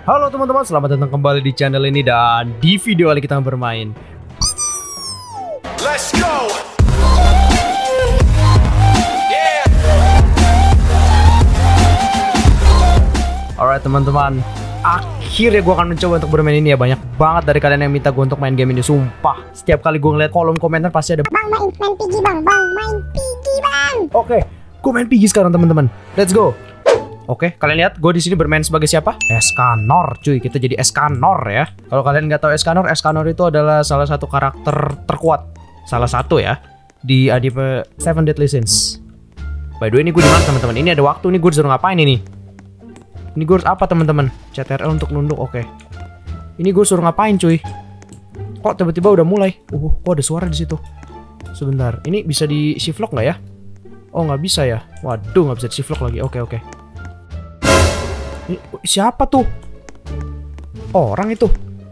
Halo teman-teman, selamat datang kembali di channel ini. Dan di video kali kita bermain Let's go. Yeah. Alright teman-teman, akhirnya gue akan mencoba untuk bermain ini ya. Banyak banget dari kalian yang minta gue untuk main game ini. Sumpah, setiap kali gue ngeliat kolom komentar pasti ada Bang main PG bang, main PG bang. Oke, gue main PG sekarang teman-teman. Let's go. Oke, kalian lihat gue di sini bermain sebagai siapa? Escanor, cuy. Kita jadi Escanor ya. Kalau kalian nggak tahu Escanor itu adalah salah satu karakter terkuat, salah satu ya, di anime Seven Deadly Sins. By the way, ini gue di mana teman-teman? Ini ada waktu nih, gue disuruh ngapain ini? Ini gue harus apa teman-teman? CTRL untuk nunduk, oke. Ini gue suruh ngapain cuy? Kok tiba-tiba udah mulai? Kok ada suara di situ? Sebentar, ini bisa di shift lock nggak ya? Oh nggak bisa ya? Waduh, nggak bisa di shift lock lagi. Oke. Ini, siapa tuh? Orang itu.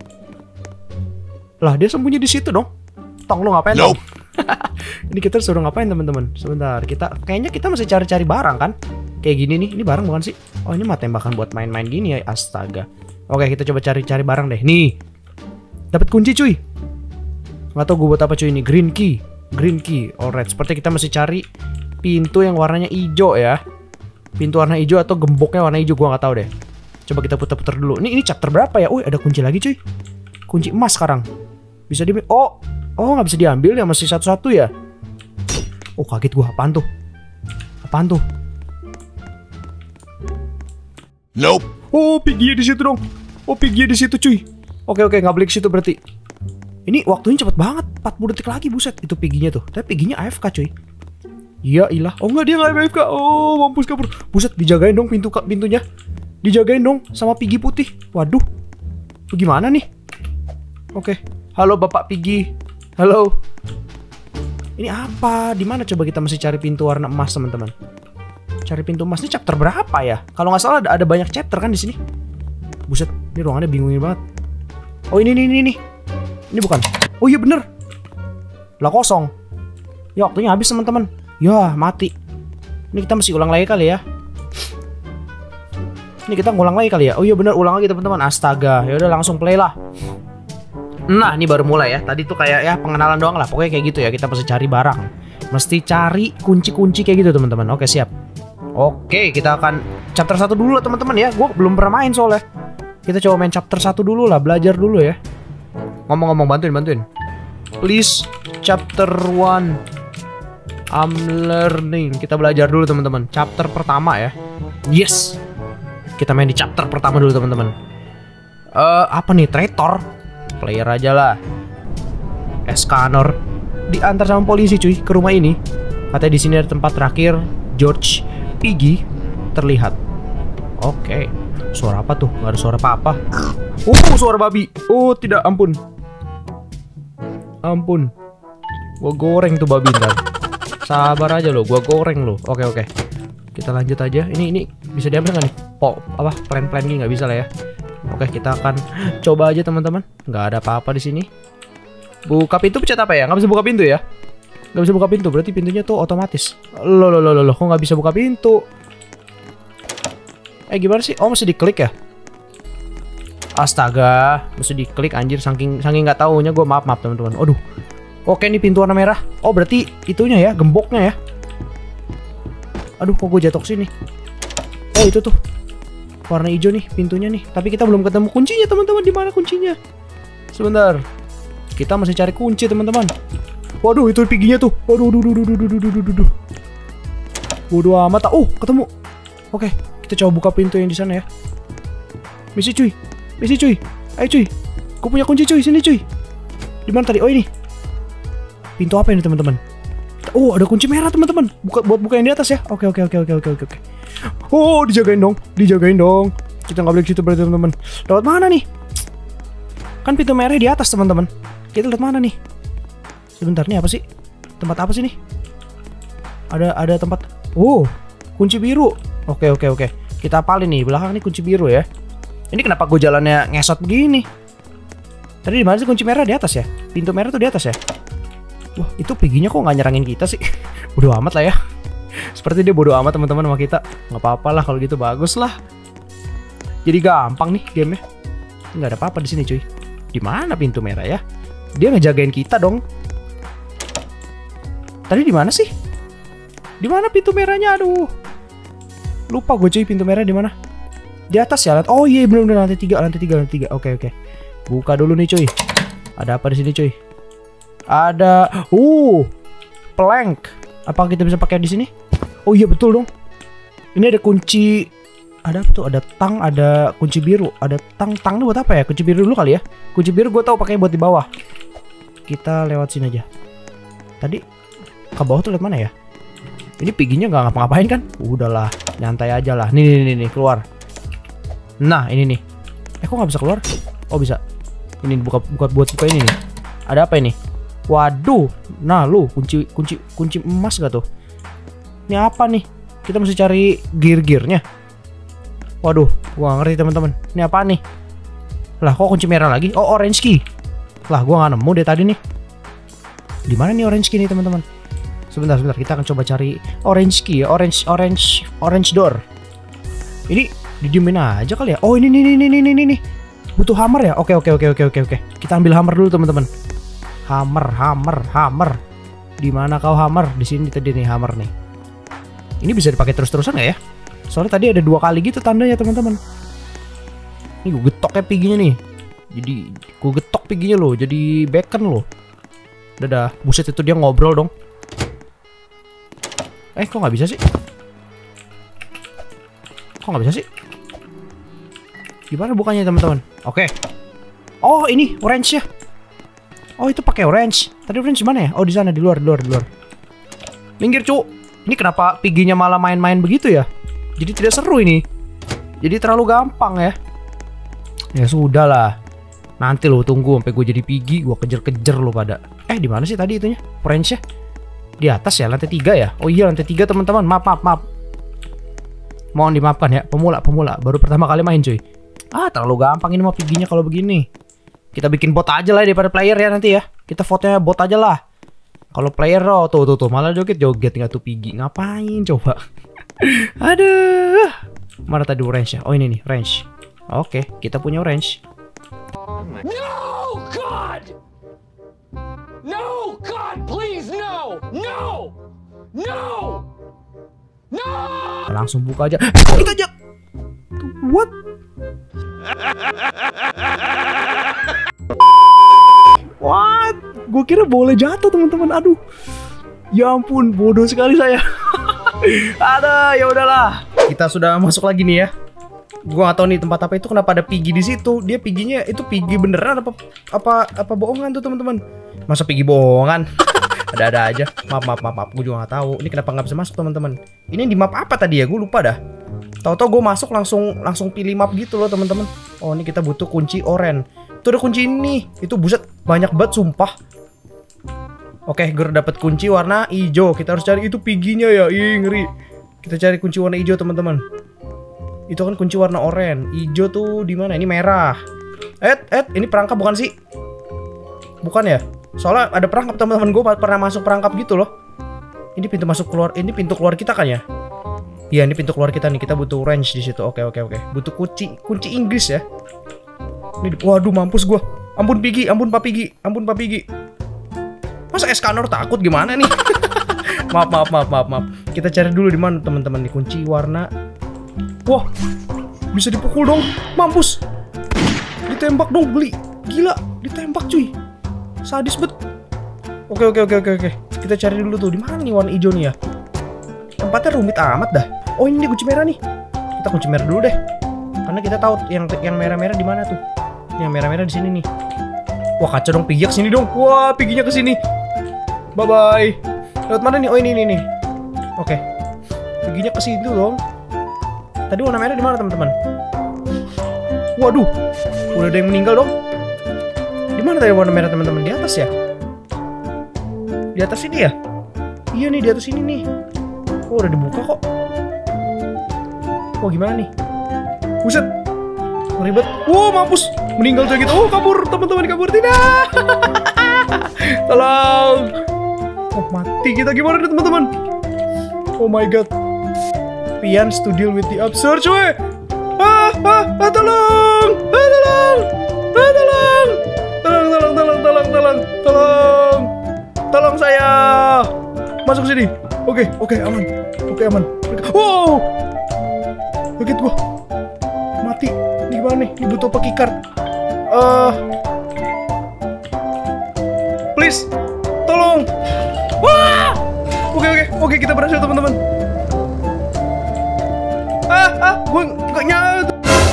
Lah dia sembunyi di situ dong. Tong lu ngapain? Nope. Ini kita suruh ngapain teman-teman? Sebentar, kayaknya kita masih cari-cari barang kan? Kayak gini nih, ini barang bukan sih? Oh ini mah tembakan buat main-main gini ya, astaga. Oke, kita coba cari-cari barang deh. Nih, dapat kunci cuy. Nggak tahu gue buat apa cuy ini. Green key. Alright, seperti kita masih cari pintu yang warnanya hijau ya. Pintu warna hijau atau gemboknya warna hijau, gua nggak tahu deh. Coba kita putar-putar dulu. Ini chapter berapa ya? Ada kunci lagi cuy. Kunci emas sekarang. Bisa di Oh, nggak bisa diambil ya, masih satu-satu ya. Oh, kaget gua. Apaan tuh? Nope. Oh, Piggy di situ dong. Piggy di situ cuy. Oke, nggak boleh ke situ berarti. Ini waktunya cepet banget. 40 detik lagi, buset. Itu Piggy-nya tuh. Tapi Piggy-nya AFK cuy. Iya ilah. Oh enggak, dia nggak AFK. Oh, mampus kabur. Buset, dijagain dong pintunya. Dijagain dong sama Piggy putih. Waduh. Gimana nih? Oke. Halo Bapak Piggy. Halo. Ini apa? Di mana coba kita mesti cari pintu warna emas, teman-teman? Cari pintu emas ini chapter berapa ya? Kalau nggak salah ada banyak chapter kan di sini. Buset, ini ruangannya bingungin banget. Oh ini. Ini bukan. Oh iya bener. Lah kosong. Ya waktunya habis teman-teman. Ya mati. Ini kita mesti ulang lagi kali ya. Oh iya bener, ulang lagi teman-teman. Astaga. Ya udah langsung play lah. Nah ini baru mulai ya. Tadi tuh kayak ya pengenalan doang lah. Pokoknya kayak gitu ya. Kita mesti cari barang. Mesti cari kunci-kunci kayak gitu teman-teman. Oke siap. Oke, kita akan chapter 1 dulu lah teman-teman ya. Gue belum pernah main soalnya. Kita coba main chapter 1 dulu lah, belajar dulu ya. Ngomong-ngomong, bantuin. Please, chapter 1. I'm learning. Kita belajar dulu teman-teman. Chapter pertama ya. Yes. Kita main di chapter pertama dulu teman-teman. Apa nih? Traitor. Player aja lah. Escanor diantar sama polisi cuy ke rumah ini. Katanya di sini ada tempat terakhir George Piggy terlihat. Oke. Suara apa tuh? Gak ada suara apa-apa. Suara babi. Oh tidak, ampun. Gua goreng tuh babi ntar. Sabar aja lo, gua goreng lo. Oke. Kita lanjut aja. Ini bisa diambil nggak nih? Plan gini nggak bisa lah ya. Oke, kita akan coba aja teman-teman. Nggak ada apa-apa di sini. Buka pintu pencet apa ya? Nggak bisa buka pintu ya? Nggak bisa buka pintu, berarti pintunya tuh otomatis. Loh, kok nggak bisa buka pintu? Gimana sih? Oh, mesti diklik ya? Astaga, mesti diklik anjir. Saking nggak taunya gue, maaf teman-teman. Aduh. Oke, ini pintu warna merah. Oh, berarti itunya ya, gemboknya ya. Aduh, kok gue jatuh sini? Oh, itu tuh. Warna hijau nih pintunya nih. Tapi kita belum ketemu kuncinya, teman-teman. Di mana kuncinya? Sebentar. Kita masih cari kunci, teman-teman. Waduh, itu Piggy-nya tuh. Waduh. Bodoh amat. Ketemu. Oke, kita coba buka pintu yang di sana ya. Misi cuy. Ayo cuy. Gue punya kunci cuy, sini cuy. Di mana tadi? Oh, ini. Pintu apa ini teman-teman? Oh, ada kunci merah teman-teman. Buat buka yang di atas ya. Oke. Oh, dijagain dong. Kita nggak boleh ke situ berarti teman-teman. Lewat mana nih? Kan pintu merah di atas teman-teman. Kita lewat mana nih? Sebentar, nih apa sih? Tempat apa sih nih? Ada tempat. Oh, kunci biru. Oke. Kita apalin nih, belakang nih kunci biru ya. Ini kenapa gue jalannya ngesot begini? Tadi di mana sih kunci merah? Di atas ya? Pintu merah tuh di atas ya? Wah, itu Piggy-nya kok nggak nyerangin kita sih? Bodoh amat lah ya. Seperti dia bodoh amat teman-teman sama kita. Nggak apa-apa lah kalau gitu, bagus lah. Jadi gampang nih gamenya. Nggak ada apa-apa di sini cuy. Di mana pintu merah ya? Dia ngejagain kita dong. Tadi di mana sih? Di mana pintu merahnya? Aduh. Lupa gue cuy pintu merah di mana. Di atas ya. Oh iya benar-benar lantai 3. Oke. Buka dulu nih cuy. Ada apa di sini cuy? Ada plank. Apa kita bisa pakai di sini? Oh iya betul dong. Ini ada kunci. Ada apa tuh? Ada tang, ada kunci biru. Ada tang ini buat apa ya? Kunci biru dulu kali ya. Kunci biru gue tahu pakai buat di bawah. Kita lewat sini aja. Tadi ke bawah tuh lewat mana ya? Ini piginya nggak ngapa-ngapain kan? Udahlah, nyantai aja lah. Nih keluar. Nah ini nih. Kok nggak bisa keluar? Oh bisa. Ini buat buka ini nih. Ada apa ini? Waduh. Nah lu kunci emas gak tuh? Ini apa nih? Kita mesti cari gear-gearnya. Waduh, gua gak ngerti teman-teman. Ini apa nih? Lah kok kunci merah lagi? Oh orange key. Lah gua nggak nemu deh tadi nih. Di mana nih orange key nih teman-teman? Sebentar, kita akan coba cari orange key, orange door. Ini didiemin aja kali ya. Oh ini nih. Butuh hammer ya? Oke. Kita ambil hammer dulu teman-teman. Hammer. Di mana kau hammer? Di sini tadi nih hammer nih. Ini bisa dipakai terus-terusan nggak ya? Soalnya tadi ada 2 kali gitu tandanya teman-teman. Ini gue getok ya piginya nih. Jadi gue getok piginya loh. Jadi bacon loh. Dadah. Buset itu dia ngobrol dong. Kok nggak bisa sih? Gimana bukannya teman-teman? Oke. Oh ini orange ya. Oh itu pakai orange. Tadi orange mana ya? Oh di sana di luar. Minggir cu. Ini kenapa piginya malah main-main begitu ya? Jadi tidak seru ini. Jadi terlalu gampang ya. Ya sudah lah. Nanti lo tunggu sampai gue jadi pigi, gue kejar-kejar lo pada. Di mana sih tadi itunya? Orange ya? Di atas ya, lantai 3 ya? Oh iya lantai 3 teman-teman. Maaf. Mohon dimaafkan ya, pemula. Baru pertama kali main cuy. Terlalu gampang ini mau piginya kalau begini. Kita bikin bot aja lah daripada player ya nanti ya. Kita vote-nya bot aja lah. Kalau player tuh malah joget nggak tuh pigi. Ngapain coba? Aduh. Mana tadi orange ya? Oh ini nih, orange. Oke, kita punya orange. No, God! No, God, please, no! Langsung buka aja. Kita aja. What? What? Gue kira boleh jatuh teman-teman. Aduh. Ya ampun, bodoh sekali saya. Ada, ya udahlah. Kita sudah masuk lagi nih ya. Gua gak tahu nih tempat apa itu, kenapa ada pigi di situ. Dia piginya itu pigi beneran apa bohongan tuh teman-teman? Masa pigi bohongan? Ada aja. Maaf. Gue juga gak tahu. Ini kenapa nggak bisa masuk teman-teman? Ini di map apa tadi ya? Gue lupa dah. Tahu-tahu gue masuk langsung pilih map gitu loh teman-teman. Oh ini kita butuh kunci oranye. Tuh ada kunci ini. Itu buset banyak banget sumpah. Oke, gue dapat kunci warna hijau. Kita harus cari itu piginya ya. Ih ngeri. Kita cari kunci warna hijau teman-teman. Itu kan kunci warna oranye. Hijau tuh di mana? Ini merah. Ini perangkap bukan sih? Bukan ya? Soalnya ada perangkap teman-teman, gue pernah masuk perangkap gitu loh. Ini pintu masuk keluar. Ini pintu keluar kita kan ya? Iya, ini pintu keluar kita nih. Kita butuh range di situ. Oke. Butuh kunci Inggris ya. Ini, waduh mampus gue. Ampun Pigi, ampun Pak Pigi. Masa Escanor takut gimana nih? Maaf. Kita cari dulu di mana teman-teman nih kunci warna. Wah, bisa dipukul dong, mampus. Ditembak dong, beli. Gila, ditembak cuy. Sadis bet. Oke. Kita cari dulu tuh di mana nih warna hijau nih ya. Tempatnya rumit amat dah. Oh ini kunci merah nih. Kita kunci merah dulu deh. Karena kita tahu yang merah-merah di mana tuh. Yang merah-merah di sini nih. Wah kacau dong, Pigi ke sini dong. Wah Piginya ke sini. Bye bye. Lewat mana nih? Oh ini nih. Oke. Piginya ke situ dong. Tadi warna merah di mana teman-teman? Waduh, udah ada yang meninggal dong. Di mana tadi warna merah teman-teman? Di atas ya? Di atas ini ya? Iya nih di atas ini nih. Oh udah dibuka kok. Oh gimana nih? Buset, ribet. Wow mampus, meninggal juga gitu. Oh kabur teman-teman, kabur tidak. Tolong. Oh mati kita gimana nih teman-teman? Oh my god. Pians to deal with the absurd, coy. Tolong. Tolong saya. Masuk sini. Oke, aman. Wow. Kaget gua. Mati. Ini gimana nih? Ini butuh pakai card. Please. Tolong. Wah. Oke, kita berhasil teman-teman. Gue nggak nyatu.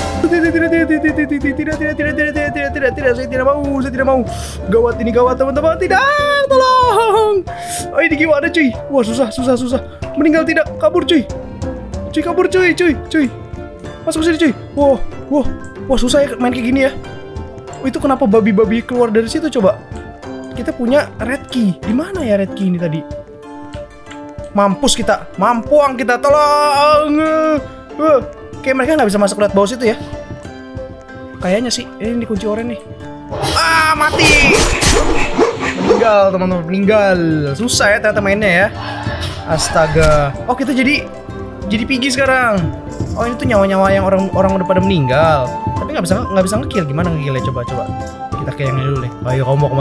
Tidak, saya tidak mau. Gawat teman-teman, tidak, tolong. Oh, ini gimana cuy? Wah, susah. Meninggal tidak, kabur cuy. Masuk sini cuy. Wah, susah ya main kayak gini ya. Itu kenapa babi-babi keluar dari situ coba? Kita punya red key. Di mana ya red key ini tadi? Mampuang kita, tolong. Kayak mereka nggak bisa masuk lewat bawah situ ya. Kayaknya sih, ini dikunci oranye nih. Mati. Meninggal teman-teman, meninggal. Susah ya ternyata mainnya ya. Astaga. Oh, kita jadi Piggy sekarang. Oh, ini tuh nyawa-nyawa yang orang udah pada meninggal. Tapi nggak bisa nge-kill. Gimana nge-killnya? Coba. Kita kayak yang ini dulu nih. Ayo, kamu mau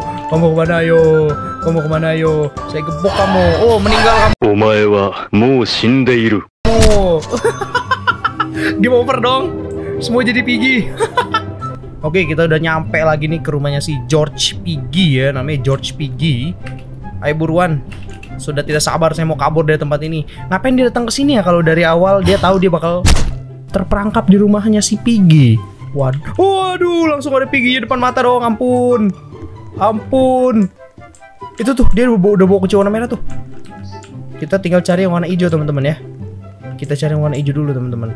kemana ayo? Saya gebok kamu. Oh, meninggal kamu. Omae wa mou shindeiru. Oh. Game over dong. Semua jadi Piggy. Oke, kita udah nyampe lagi nih ke rumahnya si George Piggy ya. Namanya George Piggy. Ayo buruan. Sudah tidak sabar saya mau kabur dari tempat ini. Ngapain dia datang ke sini ya kalau dari awal dia tahu dia bakal terperangkap di rumahnya si Piggy. Waduh, langsung ada Piggy di depan mata dong. Ampun. Itu tuh dia udah bawa kunci warna merah tuh. Kita tinggal cari yang warna hijau teman-teman ya. Kita cari yang warna hijau dulu teman-teman.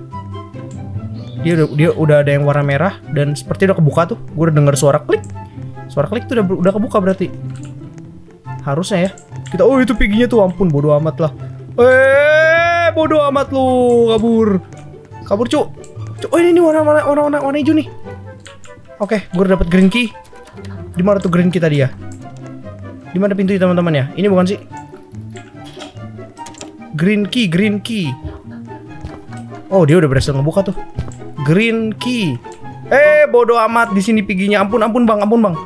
Dia udah ada yang warna merah dan seperti udah kebuka tuh. Gue udah dengar suara klik. Suara klik tuh udah kebuka berarti. Harusnya ya. Oh, itu Piggy-nya tuh, ampun, bodoh amat lah. Bodoh amat lu, kabur cuk. Oh, ini warna hijau nih. Oke, gue udah dapet green key. Di mana tuh green key tadi ya? Di mana pintunya teman-teman ya? Ini bukan sih? Green key. Oh, dia udah berhasil ngebuka tuh. Green key. Bodoh amat di sini Piggy-nya. Ampun bang.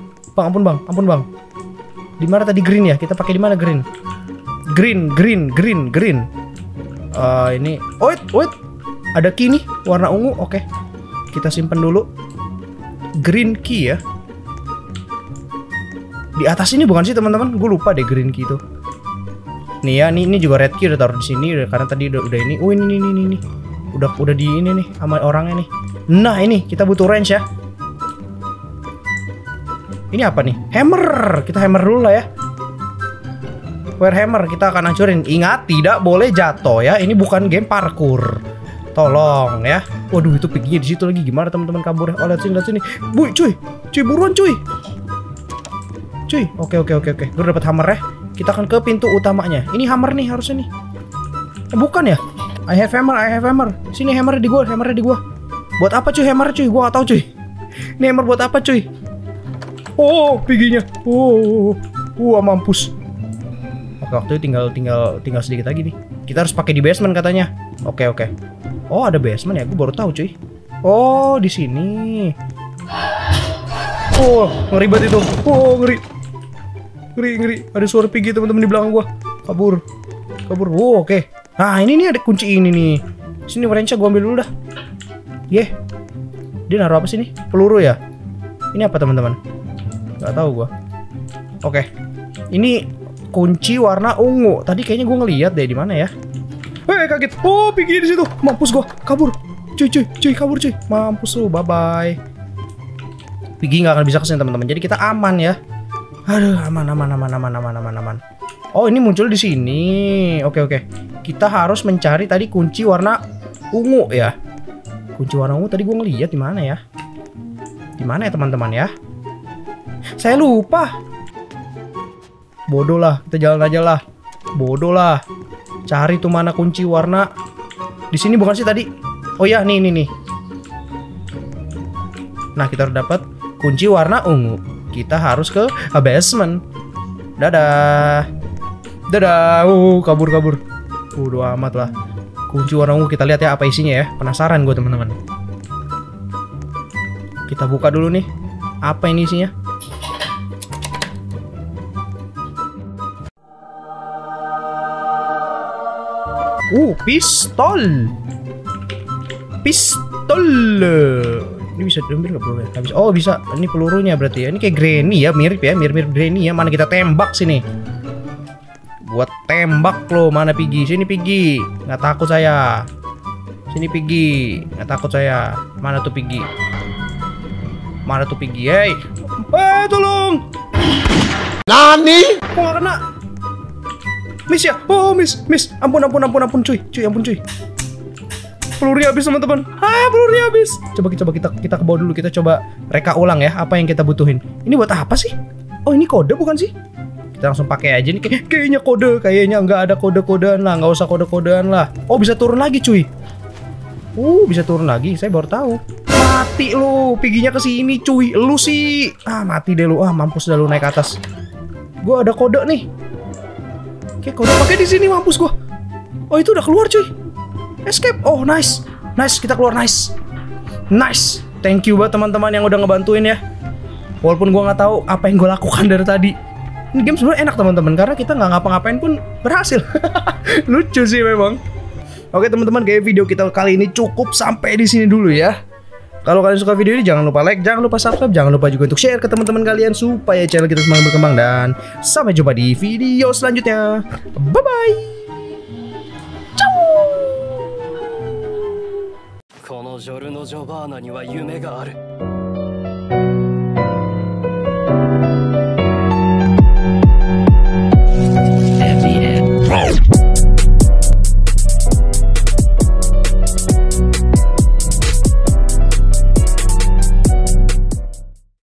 Di mana tadi green ya? Kita pakai di mana green? Green. Ini. Wait. Ada key nih, warna ungu. Oke. Kita simpen dulu. Green key ya. Di atas ini bukan sih teman-teman? Gue lupa deh green key itu. Nih ya, ini juga red key udah taruh di sini karena tadi udah ini. Oh, ini. Udah di ini nih sama orangnya nih. Nah, ini kita butuh range ya. Ini apa nih? Hammer. Kita hammer dulu lah ya. Wire hammer kita akan hancurin. Ingat, tidak boleh jatuh ya. Ini bukan game parkour. Tolong ya. Waduh, itu Piggy-nya di situ lagi. Gimana teman-teman kabur? Oh, lihat sini. Cuy, buruan cuy. Oke. Gue udah dapat hammer ya. Kita akan ke pintu utamanya. Ini hammer nih harusnya nih. Bukan ya? I have hammer. Sini hammernya di gua. Buat apa cuy hammer cuy? Gua gak tahu cuy. Ini hammer buat apa cuy? Oh, Piggy-nya. Mampus. Oke, waktu itu tinggal sedikit lagi nih. Kita harus pakai di basement katanya. Oke. Oh, ada basement ya? Gue baru tahu cuy. Oh, di sini. Oh, ngeri banget itu. Oh, ngeri. Ada suara Piggy teman-teman di belakang gua. Kabur. Oh, oke. Nah, ini nih ada kunci ini nih. Sini wrench-nya gua ambil dulu dah. Dia naruh apa sih nih? Peluru ya? Ini apa teman-teman? Gak tahu gua. Oke. Ini kunci warna ungu. Tadi kayaknya gua ngeliat deh di mana ya. Kaget. Oh, Piggy di situ. Mampus gua. Kabur. Cuy, kabur cuy. Mampus lu. Bye-bye. Piggy nggak akan bisa kesini teman-teman. Jadi kita aman ya. Aduh, aman. Oh, ini muncul di sini. Oke. Kita harus mencari tadi kunci warna ungu ya. Kunci warna ungu tadi gue ngeliat di mana ya? Di mana ya teman-teman ya? Saya lupa. Bodoh lah, kita jalan aja lah. Bodoh lah. Cari tuh mana kunci warna. Di sini bukan sih tadi? Oh ya, nih. Nah, kita harus dapat kunci warna ungu. Kita harus ke basement. Dadah. Kabur. Udah amat lah. Kunci warna ungu, kita lihat ya apa isinya ya. Penasaran gue teman-teman. Kita buka dulu nih. Apa ini isinya? Pistol. Pistol. Ini bisa diambil nggak pelurunya? Nggak bisa. Oh bisa. Ini pelurunya berarti ya. Ini kayak granny ya, mirip granny ya. Mana kita tembak sini? Buat tembak lo, mana Piggy? Sini Piggy. Nggak takut saya. Sini Piggy. Nggak takut saya. Mana tuh Piggy? Mana tuh Piggy? Hey, tolong. Nani? Kok nggak kena? Miss ya? Oh miss. Ampun cuy, ampun cuy. Pelurunya habis teman-teman. Pelurunya habis. Coba kita ke bawah dulu. Kita coba reka ulang ya apa yang kita butuhin. Ini buat apa sih? Oh ini kode bukan sih? Kita langsung pakai aja nih. Kayaknya kode. Kayaknya nggak ada kode-kodean lah. Nggak usah kode-kodean lah. Oh bisa turun lagi cuy. Bisa turun lagi. Saya baru tahu. Mati lu. Piginya ke sini cuy. Lu sih. Mati deh lu. Mampus dah lu naik atas. Gua ada kode nih. Oke, kode pakai di sini, mampus gua. Oh, itu udah keluar, cuy. Escape. Oh, nice. Kita keluar, nice. Thank you buat teman-teman yang udah ngebantuin ya. Walaupun gua nggak tahu apa yang gua lakukan dari tadi. Ini game sebenarnya enak teman-teman karena kita nggak ngapa-ngapain pun berhasil. Lucu sih memang. Oke, teman-teman, kayak video kita kali ini cukup sampai di sini dulu ya. Kalau kalian suka video ini jangan lupa like, jangan lupa subscribe, jangan lupa juga untuk share ke teman-teman kalian supaya channel kita semakin berkembang dan sampai jumpa di video selanjutnya. Bye bye. Ciao. このジョルノ・ジョバーナには夢がある。